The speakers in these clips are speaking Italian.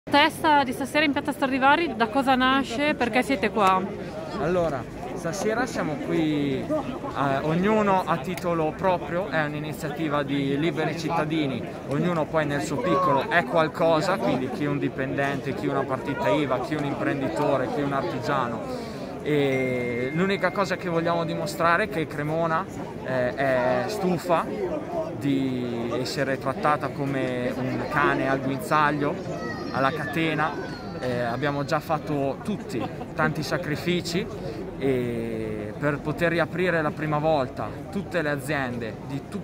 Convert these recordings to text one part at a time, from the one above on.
Testa di stasera in Piazza Stradivari, da cosa nasce? Perché siete qua? Allora, stasera siamo qui, ognuno a titolo proprio, è un'iniziativa di liberi cittadini, ognuno poi nel suo piccolo è qualcosa, quindi chi è un dipendente, chi una partita IVA, chi un imprenditore, chi un artigiano. E l'unica cosa che vogliamo dimostrare è che Cremona è stufa di essere trattata come un cane al guinzaglio, alla catena. Abbiamo già fatto tanti sacrifici per poter riaprire la prima volta tutte le aziende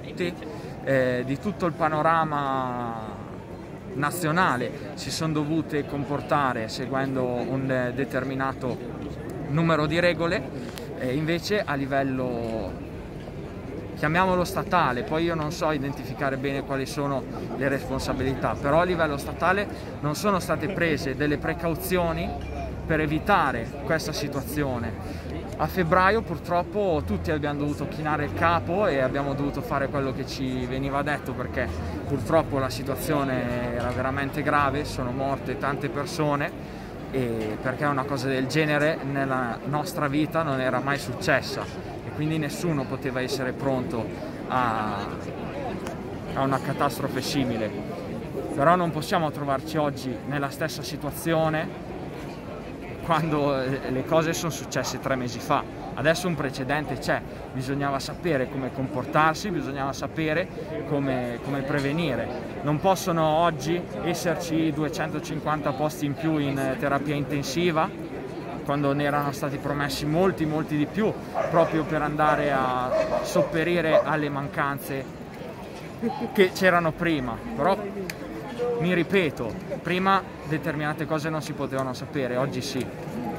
di tutto il panorama nazionale si sono dovute comportare seguendo un determinato numero di regole, invece a livello, chiamiamolo statale, poi io non so identificare bene quali sono le responsabilità, però a livello statale non sono state prese delle precauzioni per evitare questa situazione. A febbraio purtroppo tutti abbiamo dovuto chinare il capo e abbiamo dovuto fare quello che ci veniva detto, perché purtroppo la situazione era veramente grave, sono morte tante persone e perché una cosa del genere nella nostra vita non era mai successa e quindi nessuno poteva essere pronto a una catastrofe simile. Però non possiamo trovarci oggi nella stessa situazione quando le cose sono successe 3 mesi fa. Adesso un precedente c'è, bisognava sapere come comportarsi, bisognava sapere come prevenire. Non possono oggi esserci 250 posti in più in terapia intensiva, quando ne erano stati promessi molti di più, proprio per andare a sopperire alle mancanze che c'erano prima. Però mi ripeto, prima determinate cose non si potevano sapere, oggi sì.